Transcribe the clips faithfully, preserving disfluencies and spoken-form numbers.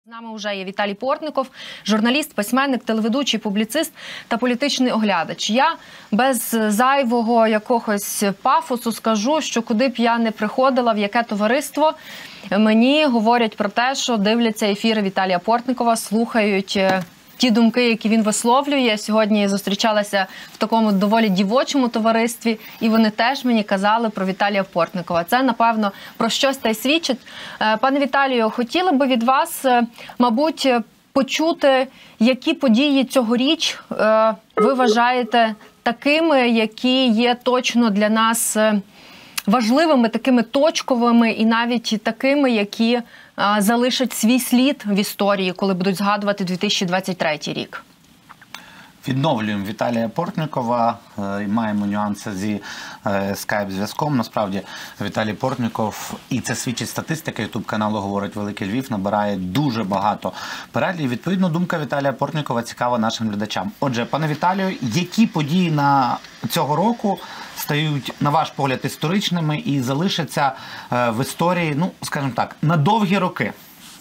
З нами вже є Віталій Портников, журналіст, письменник, телеведучий, публіцист та політичний оглядач. Я без зайвого якогось пафосу скажу, що куди б я не приходила, в яке товариство, мені говорять про те, що дивляться ефіри Віталія Портникова, слухають ті думки, які він висловлює. Сьогодні я зустрічалася в такому доволі дівочому товаристві, і вони теж мені казали про Віталія Портникова. Це, напевно, про щось та й свідчить. Пане Віталію, хотіла би від вас, мабуть, почути, які події цьогоріч ви вважаєте такими, які є точно для нас важливими, такими точковими і навіть такими, які залишать свій слід в історії, коли будуть згадувати дві тисячі двадцять третій рік? Відновлюємо Віталія Портникова, маємо нюанси зі скайп-зв'язком. Насправді, Віталій Портников, і це свідчить статистика ютуб-каналу «Говорить Великий Львів», набирає дуже багато переглядів. Відповідно, думка Віталія Портникова цікава нашим глядачам. Отже, пане Віталію, які події на цього року стають, на ваш погляд, історичними і залишаться в історії, ну, скажімо так, на довгі роки?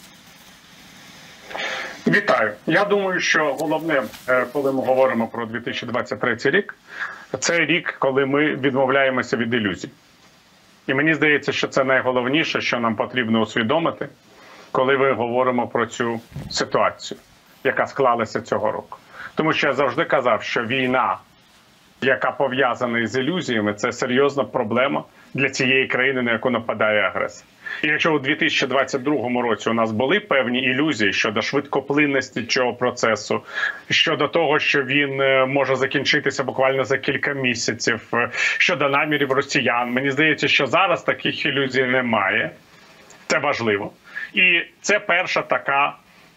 Вітаю. Я думаю, що головне, коли ми говоримо про дві тисячі двадцять третій рік, це рік, коли ми відмовляємося від ілюзій. І мені здається, що це найголовніше, що нам потрібно усвідомити, коли ми говоримо про цю ситуацію, яка склалася цього року. Тому що я завжди казав, що війна, яка пов'язана з ілюзіями, це серйозна проблема для цієї країни, на яку нападає агресор. І якщо у дві тисячі двадцять другому році у нас були певні ілюзії щодо швидкоплинності цього процесу, щодо того, що він може закінчитися буквально за кілька місяців, щодо намірів росіян, мені здається, що зараз таких ілюзій немає. Це важливо. І це перша така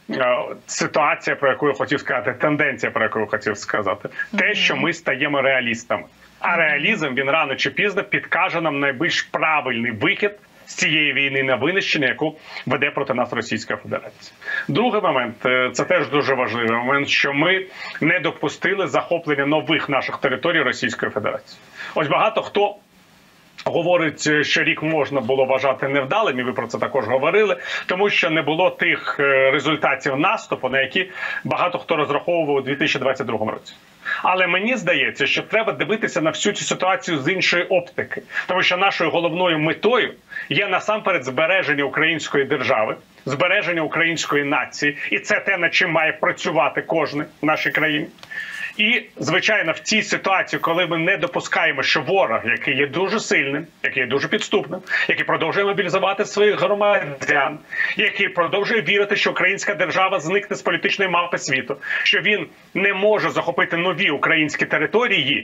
ситуація, про яку я хотів сказати, тенденція, про яку я хотів сказати. Те, що ми стаємо реалістами. А реалізм, він рано чи пізно підкаже нам найбільш правильний вихід з цієї війни на винищення, яку веде проти нас Російська Федерація. Другий момент, це теж дуже важливий момент, що ми не допустили захоплення нових наших територій Російської Федерації. Ось багато хто говорить, що рік можна було вважати невдалим, і ви про це також говорили, тому що не було тих результатів наступу, на які багато хто розраховував у дві тисячі двадцять другому році. Але мені здається, що треба дивитися на всю цю ситуацію з іншої оптики. Тому що нашою головною метою є насамперед збереження української держави, збереження української нації. І це те, над чим має працювати кожен в нашій країні. І, звичайно, в цій ситуації, коли ми не допускаємо, що ворог, який є дуже сильним, який є дуже підступним, який продовжує мобілізувати своїх громадян, який продовжує вірити, що українська держава зникне з політичної мапи світу, що він не може захопити нові українські території,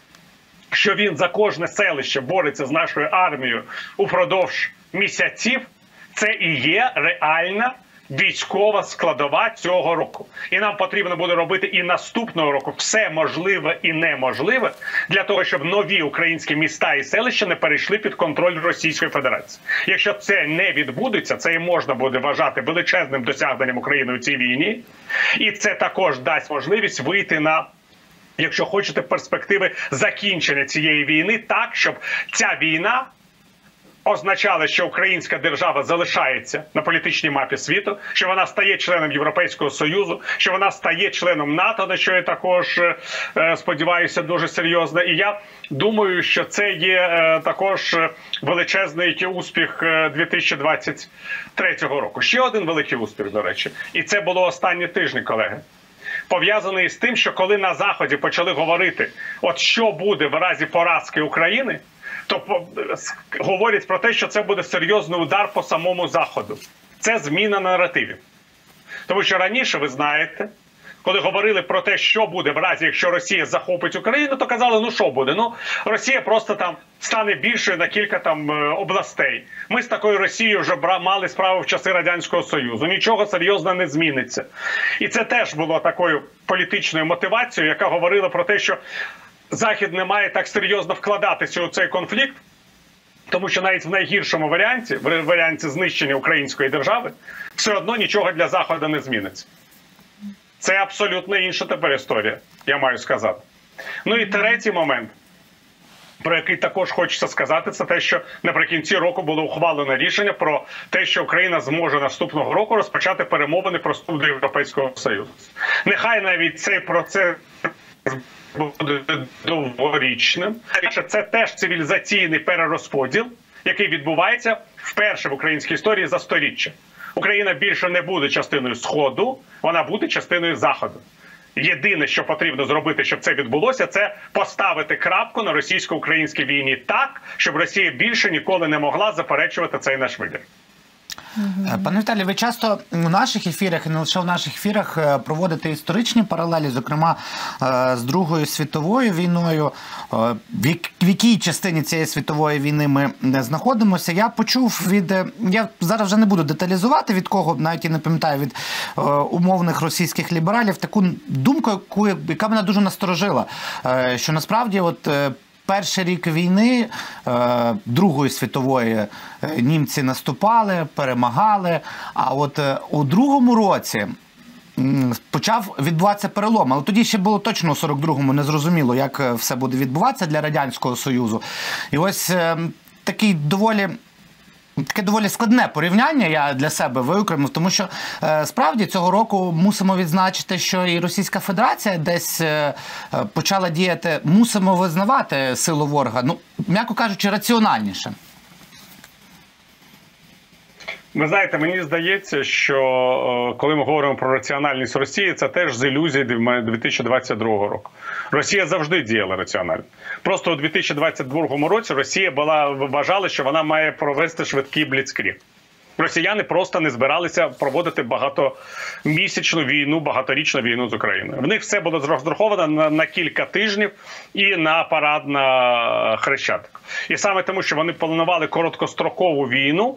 що він за кожне селище бореться з нашою армією упродовж місяців, це і є реальна військова складова цього року. І нам потрібно буде робити і наступного року все можливе і неможливе для того, щоб нові українські міста і селища не перейшли під контроль Російської Федерації. Якщо це не відбудеться, це і можна буде вважати величезним досягненням України у цій війні. І це також дасть можливість вийти на, якщо хочете, перспективи закінчення цієї війни так, щоб ця війна означало, що українська держава залишається на політичній мапі світу, що вона стає членом Європейського Союзу, що вона стає членом НАТО, на що я також е, сподіваюся дуже серйозно. І я думаю, що це є е, також величезний успіх дві тисячі двадцять третього року. Ще один великий успіх, до речі. І це було останні тижні, колеги. Пов'язаний з тим, що коли на Заході почали говорити, от що буде в разі поразки України, то говорять про те, що це буде серйозний удар по самому Заходу. Це зміна наративів. Тому що раніше, ви знаєте, коли говорили про те, що буде в разі, якщо Росія захопить Україну, то казали, ну що буде? Ну, Росія просто там стане більшою на кілька там областей. Ми з такою Росією вже мали справу в часи Радянського Союзу. Нічого серйозно не зміниться. І це теж було такою політичною мотивацією, яка говорила про те, що Захід не має так серйозно вкладатися у цей конфлікт, тому що навіть в найгіршому варіанті, в варіанті знищення української держави, все одно нічого для Заходу не зміниться. Це абсолютно інша тепер історія, я маю сказати. Ну і третій момент. про який також хочеться сказати, це те, що наприкінці року було ухвалено рішення про те, що Україна зможе наступного року розпочати перемовини про вступ до Європейського Союзу. Нехай навіть цей процес буде довгорічним. Це теж цивілізаційний перерозподіл, який відбувається вперше в українській історії за сторіччя. Україна більше не буде частиною Сходу, вона буде частиною Заходу. Єдине, що потрібно зробити, щоб це відбулося, це поставити крапку на російсько-українській війні так, щоб Росія більше ніколи не могла заперечувати цей наш вибір. Пане Віталію, ви часто в наших ефірах, і не лише в наших ефірах, проводите історичні паралелі, зокрема з Другою світовою війною. В якій частині цієї світової війни ми знаходимося? Я почув від, я зараз вже не буду деталізувати від кого, навіть і не пам'ятаю, від умовних російських лібералів, таку думку, яка мене дуже насторожила, що насправді от перший рік війни, Другої світової, німці наступали, перемагали, а от у другому році почав відбуватися перелом. Але тоді ще було точно у сорок другому не зрозуміло, як все буде відбуватися для Радянського Союзу. І ось такий доволі... Таке доволі складне порівняння я для себе виокремив, тому що е, справді цього року мусимо відзначити, що і Російська Федерація десь е, почала діяти, мусимо визнавати силу ворога, ну, м'яко кажучи, раціональніше. Ви знаєте, мені здається, що коли ми говоримо про раціональність Росії, це теж з ілюзій дві тисячі двадцять другого року. Росія завжди діяла раціонально. Просто у дві тисячі двадцять другому році Росія була, вважала, що вона має провести швидкий бліцкриг. Росіяни просто не збиралися проводити багатомісячну війну, багаторічну війну з Україною. В них все було розраховано на, на кілька тижнів і на парад на Хрещатик. І саме тому, що вони планували короткострокову війну,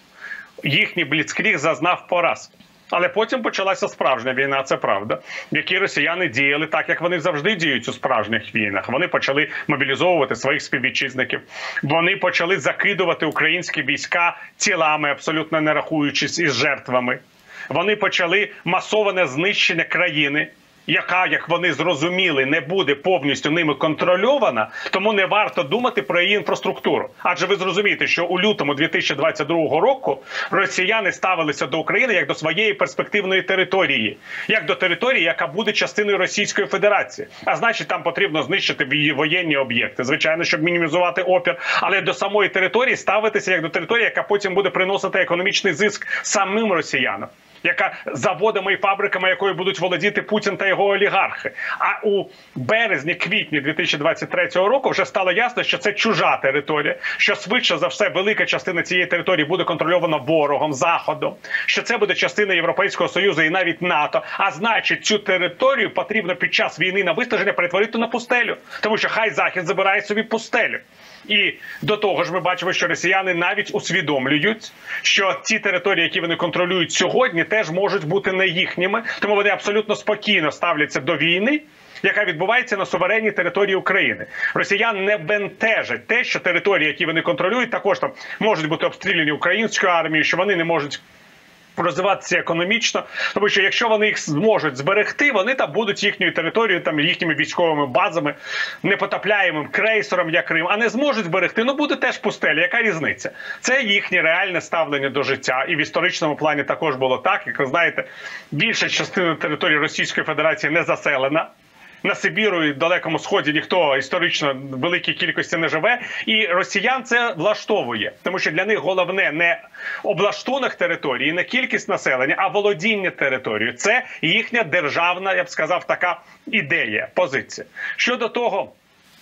їхній бліцкриг зазнав поразки. Але потім почалася справжня війна, це правда, в якій росіяни діяли так, як вони завжди діють у справжніх війнах. Вони почали мобілізовувати своїх співвітчизників, вони почали закидувати українські війська тілами, абсолютно не рахуючись із жертвами. Вони почали масоване знищення країни, яка, як вони зрозуміли, не буде повністю ними контрольована, тому не варто думати про її інфраструктуру. Адже ви зрозумієте, що у лютому дві тисячі двадцять другого року росіяни ставилися до України як до своєї перспективної території, як до території, яка буде частиною Російської Федерації. А значить, там потрібно знищити її воєнні об'єкти, звичайно, щоб мінімізувати опір, але до самої території ставитися як до території, яка потім буде приносити економічний зиск самим росіянам, яка заводами і фабриками, якою будуть володіти Путін та його олігархи. А у березні-квітні дві тисячі двадцять третього року вже стало ясно, що це чужа територія, що швидше за все велика частина цієї території буде контрольована ворогом, Заходом, що це буде частина Європейського Союзу і навіть НАТО. А значить, цю територію потрібно під час війни на виснаження перетворити на пустелю, тому що хай Захід забирає собі пустелю. І до того ж ми бачимо, що росіяни навіть усвідомлюють, що ті території, які вони контролюють сьогодні, теж можуть бути не їхніми, тому вони абсолютно спокійно ставляться до війни, яка відбувається на суверенній території України. Росіян не бентежить те, що території, які вони контролюють, також там можуть бути обстріляні українською армією, що вони не можуть розвиватися економічно, тому що якщо вони їх зможуть зберегти, вони там будуть їхньою територією, там їхніми військовими базами, непотопляємим крейсером, як Крим, а не зможуть зберегти, ну буде теж пустеля. Яка різниця? Це їхнє реальне ставлення до життя. І в історичному плані також було так. Як ви знаєте, більша частина території Російської Федерації не заселена. На Сибіру і Далекому Сході ніхто історично в великій кількості не живе. І росіян це влаштовує. Тому що для них головне не облаштунок території, не кількість населення, а володіння територією. Це їхня державна, я б сказав, така ідея, позиція. Щодо того,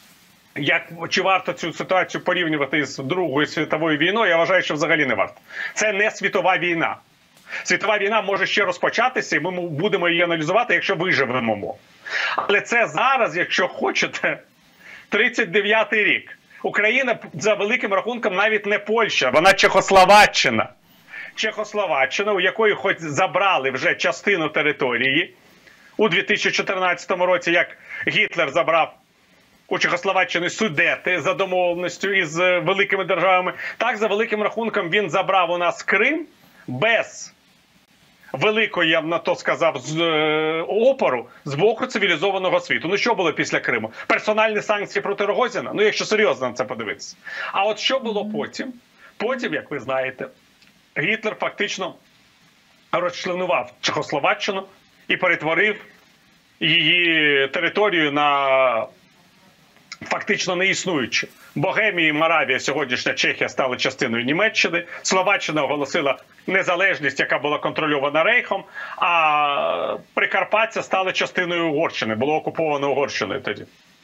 як, чи варто цю ситуацію порівнювати з Другою світовою війною, я вважаю, що взагалі не варто. Це не світова війна. Світова війна може ще розпочатися, і ми будемо її аналізувати, якщо виживемо. Але це зараз, якщо хочете, тридцять дев'ятий рік. Україна, за великим рахунком, навіть не Польща, вона Чехословаччина. Чехословаччина, у якої хоч забрали вже частину території у дві тисячі чотирнадцятому році, як Гітлер забрав у Чехословаччини Судети за домовленістю із великими державами. Так, за великим рахунком, він забрав у нас Крим без великої, я б на то сказав, з е, опору з боку цивілізованого світу. Ну що було після Криму? Персональні санкції проти Рогозіна? Ну якщо серйозно на це подивитися. А от що було потім? Потім, як ви знаєте, Гітлер фактично розчленував Чехословаччину і перетворив її територію на фактично неіснуючу. Богемія і Моравія, сьогоднішня Чехія, стали частиною Німеччини. Словаччина оголосила незалежність, яка була контрольована Рейхом, а Прикарпаття стало частиною Угорщини, було окуповано Угорщиною тоді.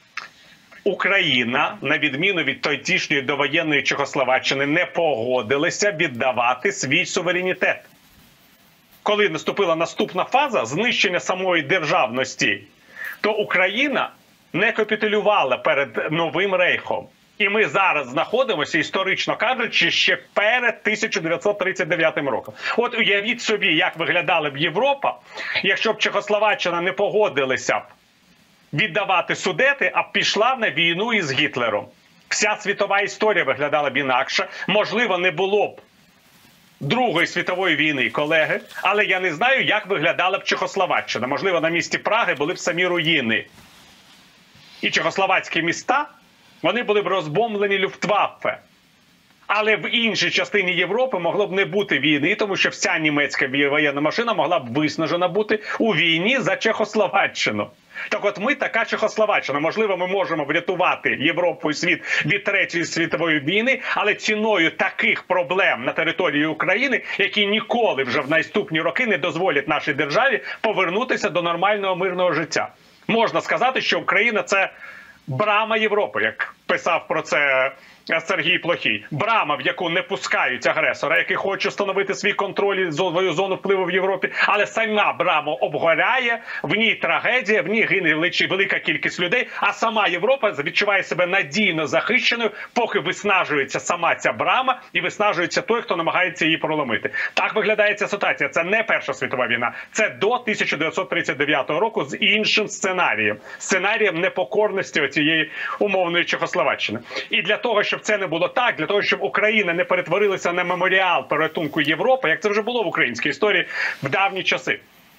Україна, на відміну від тодішньої довоєнної Чехословаччини, не погодилася віддавати свій суверенітет. Коли наступила наступна фаза знищення самої державності, то Україна не капітулювала перед новим Рейхом. І ми зараз знаходимося, історично кажучи, ще перед тисяча дев'ятсот тридцять дев'ятим роком. От уявіть собі, як виглядала б Європа, якщо б Чехословаччина не погодилася б віддавати Судети, а пішла на війну із Гітлером. Вся світова історія виглядала б інакше. Можливо, не було б Другої світової війни, колеги, але я не знаю, як виглядала б Чехословаччина. Можливо, на місці Праги були б самі руїни. І чехословацькі міста, вони були б розбомблені Люфтваффе. Але в іншій частині Європи могло б не бути війни, тому що вся німецька воєнна машина могла б виснажена бути у війні за Чехословаччину. Так от ми така Чехословаччина. Можливо, ми можемо врятувати Європу і світ від Третьої світової війни, але ціною таких проблем на території України, які ніколи вже в наступні роки не дозволять нашій державі повернутися до нормального мирного життя. Можна сказати, що Україна – це брама Європи, як писав про це Сергій Плохій. Брама, в яку не пускають агресора, який хоче встановити свій контроль і свою зону впливу в Європі, але сама брама обгоряє, в ній трагедія, в ній гине велика кількість людей, а сама Європа відчуває себе надійно захищеною, поки виснажується сама ця брама і виснажується той, хто намагається її проломити. Так виглядає ця ситуація. Це не Перша світова війна, це до тисяча дев'ятсот тридцять дев'ятого року з іншим сценарієм. Сценарієм непокорності оцієї умовної Чехословаччини. І для того, щоб це не було так, для того, щоб Україна не перетворилася на меморіал порятунку Європи, як це вже було в українській історії в давні часи.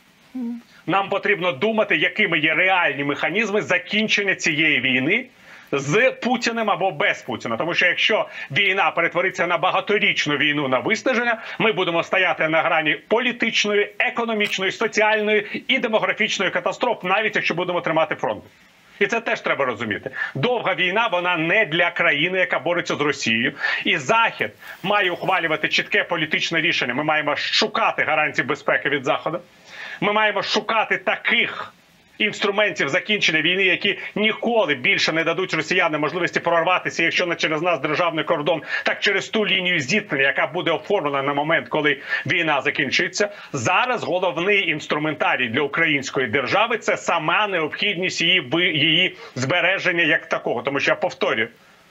Нам потрібно думати, якими є реальні механізми закінчення цієї війни з Путіним або без Путіна. Тому що якщо війна перетвориться на багаторічну війну на виснаження, ми будемо стояти на грані політичної, економічної, соціальної і демографічної катастроф, навіть якщо будемо тримати фронт. І це теж треба розуміти. Довга війна, вона не для країни, яка бореться з Росією. І Захід має ухвалювати чітке політичне рішення. Ми маємо шукати гарантії безпеки від Заходу. Ми маємо шукати таких інструментів закінчення війни, які ніколи більше не дадуть росіянам можливості прорватися, якщо не через нас державний кордон, так через ту лінію зіткнення, яка буде оформлена на момент, коли війна закінчиться. Зараз головний інструментарій для української держави – це сама необхідність її, її збереження як такого. Тому що, я повторюю,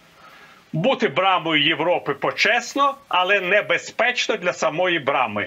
бути брамою Європи почесно, але небезпечно для самої брами.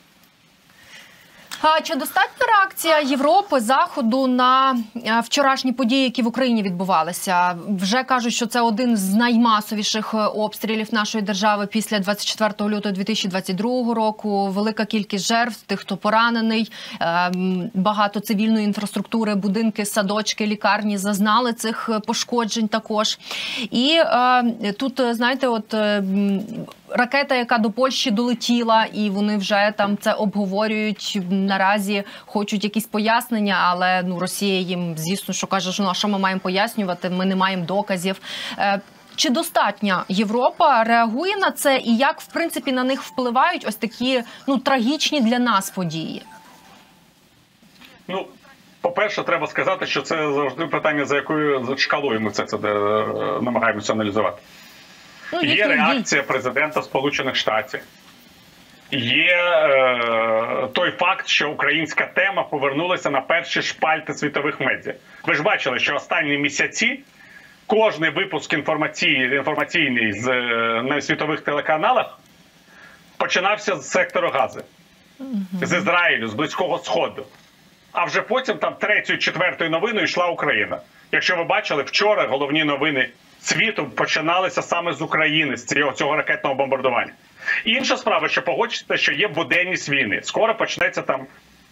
А чи достатня реакція Європи, Заходу на вчорашні події, які в Україні відбувалися? Вже кажуть, що це один з наймасовіших обстрілів нашої держави після двадцять четвертого лютого дві тисячі двадцять другого року. Велика кількість жертв, тих, хто поранений, багато цивільної інфраструктури, будинки, садочки, лікарні зазнали цих пошкоджень також. І тут, знаєте, от ракета, яка до Польщі долетіла, і вони вже там це обговорюють, наразі хочуть якісь пояснення, але ну, Росія їм, звісно, що каже, що ну, а що ми маємо пояснювати, ми не маємо доказів. Чи достатньо Європа реагує на це і як, в принципі, на них впливають ось такі ну, трагічні для нас події? Ну, по-перше, треба сказати, що це завжди питання, за якою шкалою ми це, це намагаємося аналізувати. Ну, є реакція президента Сполучених Штатів. Є е, той факт, що українська тема повернулася на перші шпальти світових медіа. Ви ж бачили, що останні місяці кожний випуск інформаційний, інформаційний з, на світових телеканалах починався з сектору Гази, mm-hmm. з Ізраїлю, з Близького Сходу. А вже потім там третьою, четвертою новиною йшла Україна. Якщо ви бачили, вчора головні новини світу починалися саме з України, з цього, цього ракетного бомбардування. Інша справа, що погодьте, що є буденність війни. Скоро почнеться там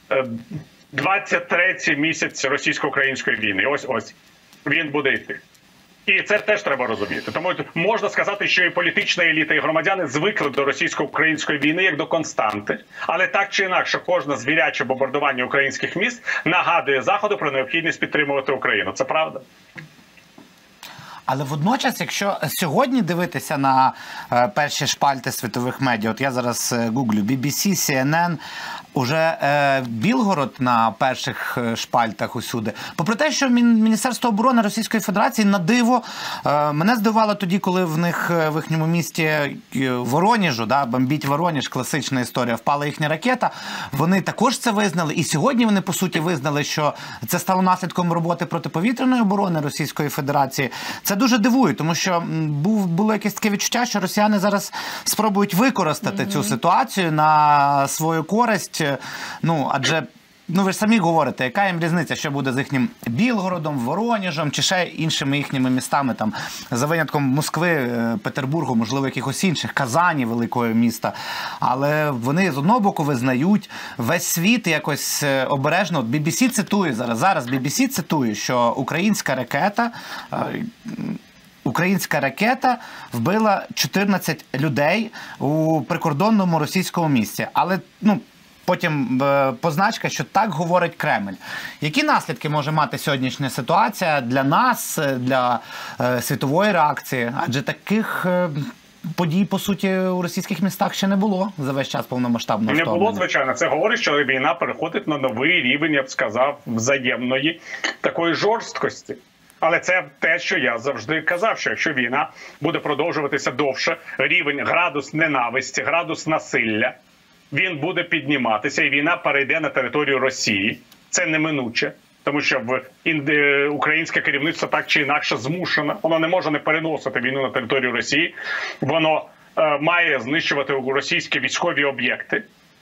двадцять третій місяць російсько-української війни. Ось-ось. Він буде йти. І це теж треба розуміти. Тому можна сказати, що і політична еліта, і громадяни звикли до російсько-української війни як до константи. Але так чи інакше, кожне звіряче бомбардування українських міст нагадує Заходу про необхідність підтримувати Україну. Це правда? Але водночас, якщо сьогодні дивитися на е, перші шпальти світових медіа, от я зараз е, гуглю бі бі сі, сі ен ен, уже е, Білгород на перших шпальтах усюди. Попри те, що Міністерство оборони Російської Федерації на диво, е, мене здивувало тоді, коли в них в їхньому місті Вороніжу, да, бомбіть Вороніж, класична історія, впала їхня ракета, вони також це визнали. І сьогодні вони, по суті, визнали, що це стало наслідком роботи протиповітряної оборони Російської Федерації. Це дуже дивує, тому що був, було якесь таке відчуття, що росіяни зараз спробують використати mm-hmm. цю ситуацію на свою користь. Ну, адже, ну ви ж самі говорите, яка їм різниця, що буде з їхнім Білгородом, Вороніжем, чи ще іншими їхніми містами, там, за винятком Москви, Петербургу, можливо, якихось інших, Казані, великого міста. Але вони з одного боку визнають, весь світ якось обережно. От бі бі сі цитує зараз, зараз бі бі сі цитує, що українська ракета... Українська ракета вбила чотирнадцять людей у прикордонному російському місті. Але, ну, потім е, позначка, що так говорить Кремль. Які наслідки може мати сьогоднішня ситуація для нас, для е, світової реакції? Адже таких е, подій, по суті, у російських містах ще не було за весь час повномасштабного вторгнення. Не було, вторгнення. звичайно. Це говорить, що війна переходить на новий рівень, я б сказав, взаємної такої жорсткості. Але це те, що я завжди казав, що якщо війна буде продовжуватися довше, рівень, градус ненависті, градус насилля, він буде підніматися, і війна перейде на територію Росії. Це неминуче, тому що в інди... українське керівництво так чи інакше змушено. Воно не може не переносити війну на територію Росії. Воно е, має знищувати російські військові об'єкти.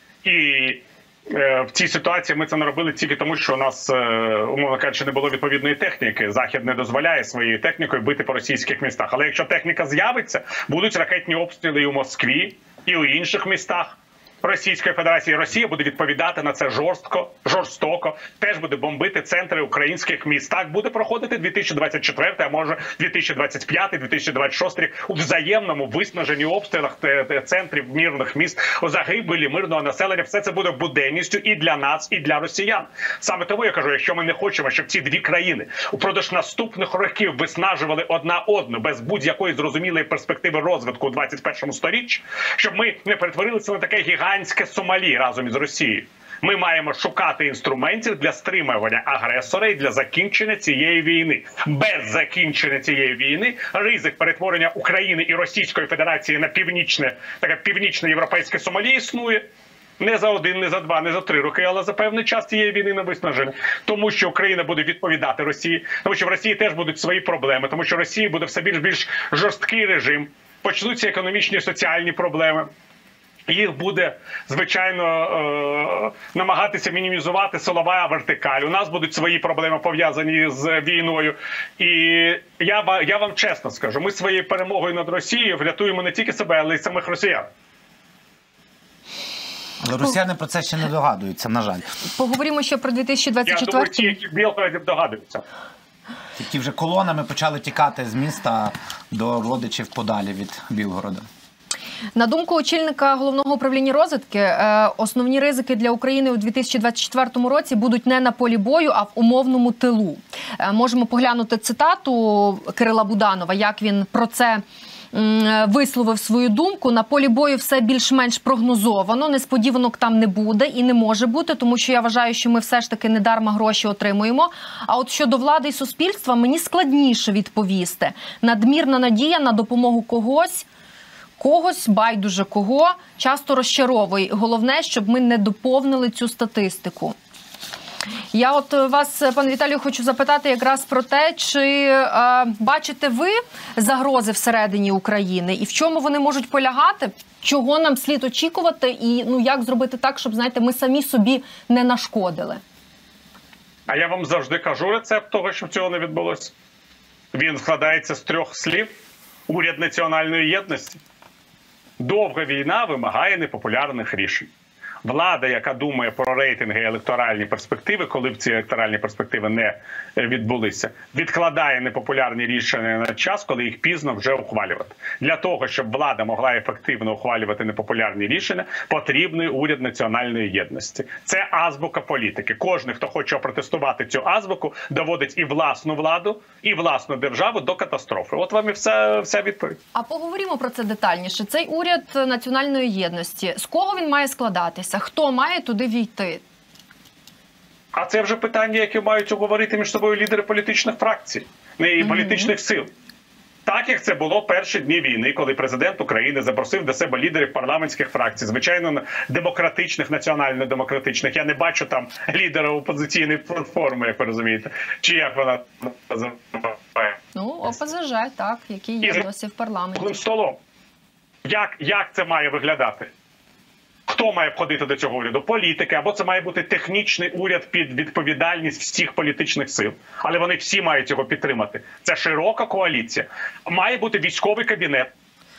І в цій ситуації ми це не робили тільки тому, що у нас, умовно кажучи, не було відповідної техніки. Захід не дозволяє своєю технікою бити по російських містах. Але якщо техніка з'явиться, будуть ракетні обстріли і у Москві, і у інших містах Російської Федерації. Росія буде відповідати на це жорстко, жорстоко, теж буде бомбити центри українських міст. Так буде проходити дві тисячі двадцять четвертий, а може дві тисячі двадцять п'ятий, дві тисячі двадцять шостий рік у взаємному виснаженні обстрілах центрів мирних міст, у загибелі мирного населення. Все це буде буденністю і для нас, і для росіян. Саме тому я кажу, якщо ми не хочемо, щоб ці дві країни упродовж наступних років виснажували одна одну без будь-якої зрозумілої перспективи розвитку у двадцять першому сторіччі, щоб ми не перетворилися на таке гігантське Сомалі разом із Росією. Ми маємо шукати інструментів для стримування агресора і для закінчення цієї війни. Без закінчення цієї війни ризик перетворення України і Російської Федерації на північне, таке північне європейське Сомалі існує. Не за один, не за два, не за три роки, але за певний час цієї війни на виснаження. Тому що Україна буде відповідати Росії, тому що в Росії теж будуть свої проблеми, тому що в Росії буде все більш-більш жорсткий режим, почнуться економічні і соціальні проблеми. Їх буде, звичайно, намагатися мінімізувати силова вертикаль. У нас будуть свої проблеми, пов'язані з війною. І я, я вам чесно скажу, ми своєю перемогою над Росією врятуємо не тільки себе, але й самих росіян. Але росіяни про це ще не догадуються, на жаль. Поговоримо ще про дві тисячі двадцять четвертий. Я думаю, ті, які в Білгороді догадуються. Які вже колонами почали тікати з міста до родичів подалі від Білгорода. На думку очільника Головного управління розвідки, основні ризики для України у дві тисячі двадцять четвертому році будуть не на полі бою, а в умовному тилу. Можемо поглянути цитату Кирила Буданова, як він про це висловив свою думку. На полі бою все більш-менш прогнозовано, несподіванок там не буде і не може бути, тому що я вважаю, що ми все ж таки не дарма гроші отримуємо. А от щодо влади і суспільства мені складніше відповісти. Надмірна надія на допомогу когось, когось, байдуже кого, часто розчаровує. Головне, щоб ми не доповнили цю статистику. Я от вас, пане Віталію, хочу запитати якраз про те, чи е, бачите ви загрози всередині України і в чому вони можуть полягати, чого нам слід очікувати і ну як зробити так, щоб, знаєте, ми самі собі не нашкодили? А я вам завжди кажу рецепт того, щоб цього не відбулося. Він складається з трьох слів: уряд національної єдності, Довга війна вимагає непопулярних рішень. Влада, яка думає про рейтинги і електоральні перспективи, коли б ці електоральні перспективи не відбулися, відкладає непопулярні рішення на час, коли їх пізно вже ухвалювати. Для того, щоб влада могла ефективно ухвалювати непопулярні рішення, потрібний уряд національної єдності. Це азбука політики. Кожен, хто хоче опротестувати цю азбуку, доводить і власну владу, і власну державу до катастрофи. От вам і вся, вся відповідь. А поговоримо про це детальніше. Цей уряд національної єдності, з кого він має складатися? Хто має туди війти? А це вже питання, які мають обговорити між собою лідери політичних фракцій, не і політичних сил. Так, як це було перші дні війни, коли президент України запросив до себе лідерів парламентських фракцій, звичайно, демократичних, національно-демократичних. Я не бачу там лідера опозиційної платформи, як ви розумієте. Чи як вона називає? Ну, ОПЗЖ, так, який є досі в парламенті. Столом. Як, як це має виглядати? Хто має входити до цього уряду? Політики, або це має бути технічний уряд під відповідальність всіх політичних сил. Але вони всі мають його підтримати. Це широка коаліція. Має бути військовий кабінет.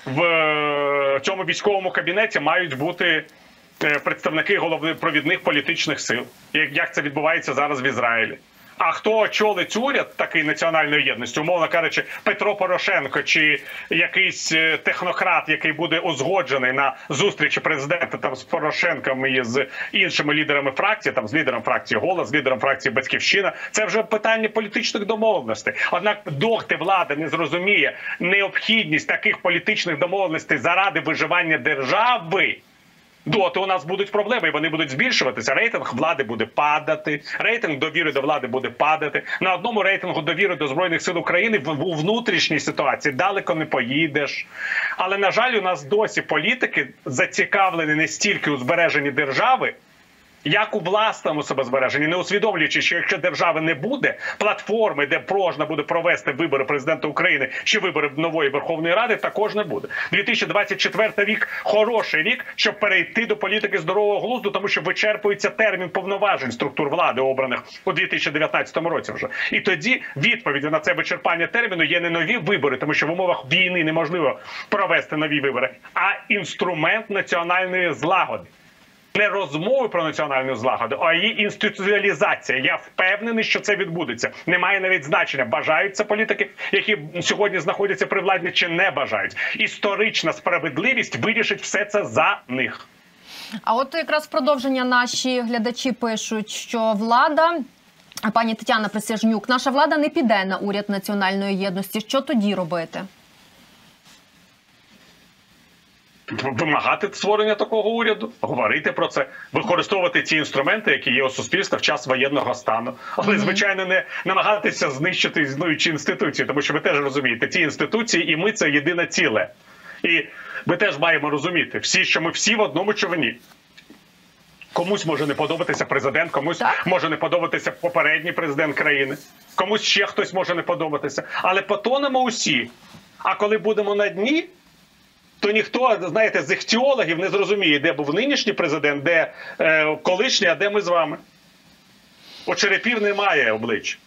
В цьому військовому кабінеті мають бути представники головних провідних політичних сил. Як це відбувається зараз в Ізраїлі. А хто очолить уряд такий національної єдності, умовно кажучи, Петро Порошенко чи якийсь технократ, який буде узгоджений на зустрічі президента там з Порошенком і з іншими лідерами фракції, там з лідером фракції «Голос», з лідером фракції «Батьківщина», це вже питання політичних домовленостей. Однак доки влада не зрозуміє необхідність таких політичних домовленостей заради виживання держави, доти у нас будуть проблеми, і вони будуть збільшуватися. Рейтинг влади буде падати, рейтинг довіри до влади буде падати. На одному рейтингу довіри до Збройних сил України у внутрішній ситуації далеко не поїдеш. Але, на жаль, у нас досі політики зацікавлені не стільки у збереженні держави, як у власному себезбереженні, не усвідомлюючи, що якщо держави не буде, платформи, де можна буде провести вибори президента України чи вибори нової Верховної Ради, також не буде. дві тисячі двадцять четвертий рік – хороший рік, щоб перейти до політики здорового глузду, тому що вичерпується термін повноважень структур влади, обраних у дві тисячі дев'ятнадцятому році вже. І тоді відповіддю на це вичерпання терміну є не нові вибори, тому що в умовах війни неможливо провести нові вибори, а інструмент національної злагоди. Не розмови про національну злагоду, а її інституціалізація. Я впевнений, що це відбудеться. Немає навіть значення, бажають це політики, які сьогодні знаходяться при владі, чи не бажають. Історична справедливість вирішить все це за них. А от якраз в продовження наші глядачі пишуть, що влада, пані Тетяна Присяжнюк, наша влада не піде на уряд національної єдності. Що тоді робити? Вимагати створення такого уряду, говорити про це, використовувати ті інструменти, які є у суспільстві в час воєнного стану. Але, звичайно, не намагатися знищити існуючі інституції, тому що ви теж розумієте, ті інституції і ми – це єдине ціле. І ми теж маємо розуміти, всі, що ми всі в одному човні. Комусь може не подобатися президент, комусь так. може не подобатися попередній президент країни, комусь ще хтось може не подобатися. Але потонемо усі. А коли будемо на дні, то ніхто, знаєте, з іхтіологів не зрозуміє, де був нинішній президент, де е, колишній, а де ми з вами. У черепів немає облич.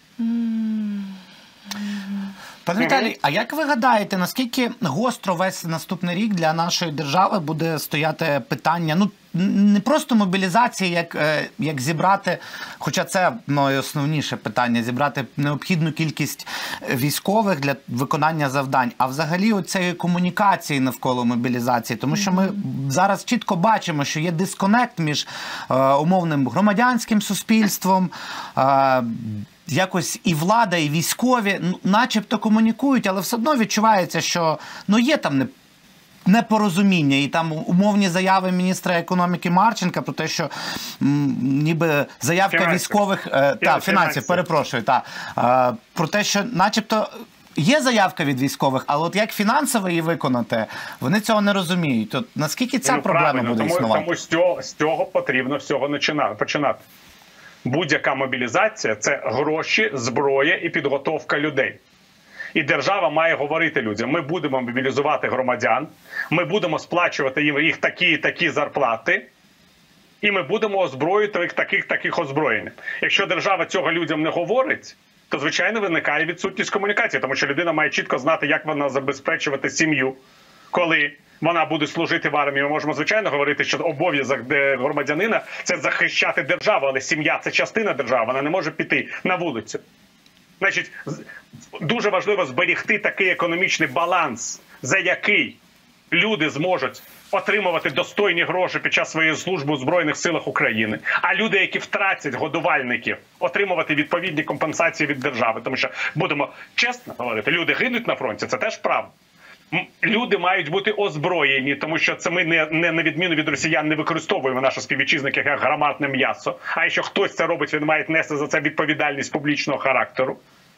Пане Віталій, а як ви гадаєте, наскільки гостро весь наступний рік для нашої держави буде стояти питання, ну, не просто мобілізації, як, як зібрати, хоча це найосновніше питання, зібрати необхідну кількість військових для виконання завдань, а взагалі оцеї комунікації навколо мобілізації, тому що ми зараз чітко бачимо, що є дисконект між е, умовним громадянським суспільством, е, якось і влада, і військові начебто комунікують, але все одно відчувається, що ну, є там не непорозуміння. І там умовні заяви міністра економіки Марченка про те, що м, ніби заявка фінансів. військових... Е, та, фінансів, фінансів, перепрошую, та, е, про те, що начебто є заявка від військових, але от як фінансово її виконати, вони цього не розуміють. От наскільки ця ну, проблема буде тому, існувати? Тому з цього, з цього потрібно всього починати. Будь-яка мобілізація – це гроші, зброя і підготовка людей. І держава має говорити людям, ми будемо мобілізувати громадян, ми будемо сплачувати їм їх такі і такі зарплати, і ми будемо озброювати їх таких-таких озброєнь. Якщо держава цього людям не говорить, то, звичайно, виникає відсутність комунікації, тому що людина має чітко знати, як вона забезпечувати сім'ю, коли вона буде служити в армії. Ми можемо, звичайно, говорити, що обов'язок громадянина – це захищати державу, але сім'я – це частина держави, вона не може піти на вулицю. Значить, дуже важливо зберегти такий економічний баланс, за який люди зможуть отримувати достойні гроші під час своєї служби у Збройних силах України, а люди, які втратять годувальників, отримувати відповідні компенсації від держави. Тому що, будемо чесно говорити, люди гинуть на фронті, це теж правда. Люди мають бути озброєні, тому що це ми не, не на відміну від росіян не використовуємо наші співвітчизники як гарматне м'ясо. А якщо хтось це робить, він має нести за це відповідальність публічного характеру.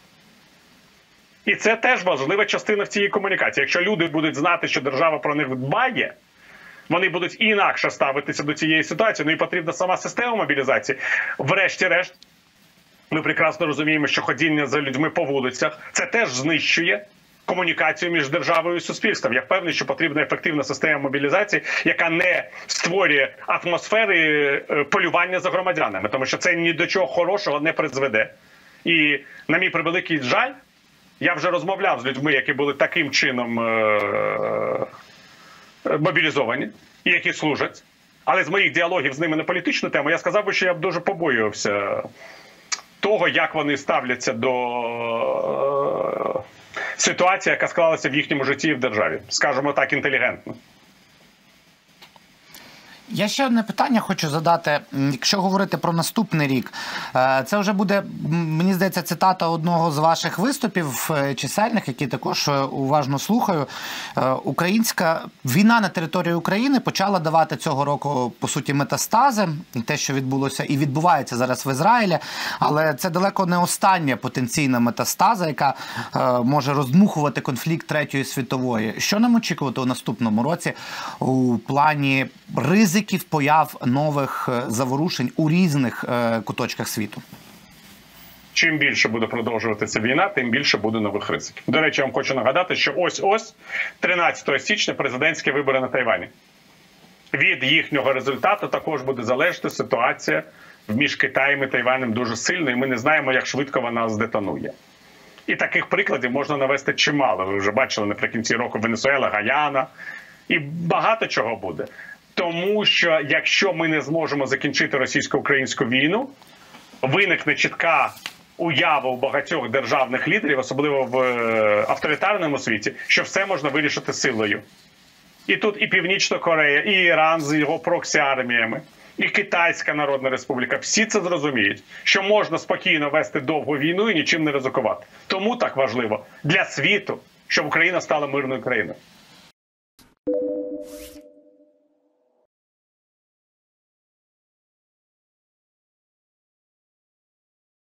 І це теж важлива частина в цій комунікації. Якщо люди будуть знати, що держава про них дбає, вони будуть інакше ставитися до цієї ситуації. Ну і потрібна сама система мобілізації. Врешті-решт, ми прекрасно розуміємо, що ходіння за людьми по вулицях – це теж знищує комунікацію між державою і суспільством. Я впевнений, що потрібна ефективна система мобілізації, яка не створює атмосфери полювання за громадянами, тому що це ні до чого хорошого не призведе. І, на мій превеликий жаль, я вже розмовляв з людьми, які були таким чином е- мобілізовані і які служать. Але з моїх діалогів з ними на політичну тему я сказав би, що я б дуже побоювався того, як вони ставляться до е- ситуації, яка склалася в їхньому житті і в державі. Скажімо так, інтелігентно. Я ще одне питання хочу задати. Якщо говорити про наступний рік, це вже буде, мені здається, цитата одного з ваших виступів чисельних, які також уважно слухаю. Українська війна на території України почала давати цього року, по суті, метастази, те, що відбулося і відбувається зараз в Ізраїлі, але це далеко не остання потенційна метастаза, яка може роздмухувати конфлікт Третьої світової. Що нам очікувати у наступному році у плані ризиків появ нових заворушень у різних куточках світу? Чим більше буде продовжуватися війна, тим більше буде нових ризиків. До речі, я вам хочу нагадати, що ось-ось, тринадцятого січня, президентські вибори на Тайвані. Від їхнього результату також буде залежати ситуація між Китаєм і Тайванем дуже сильно, і ми не знаємо, як швидко вона здетонує. І таких прикладів можна навести чимало. Ви вже бачили наприкінці року Венесуела, Гаяна, і багато чого буде. Тому що якщо ми не зможемо закінчити російсько-українську війну, виникне чітка уява у багатьох державних лідерів, особливо в авторитарному світі, що все можна вирішити силою. І тут і Північна Корея, і Іран з його проксі-арміями, і Китайська Народна Республіка. Всі це зрозуміють, що можна спокійно вести довгу війну і нічим не ризикувати. Тому так важливо для світу, щоб Україна стала мирною країною.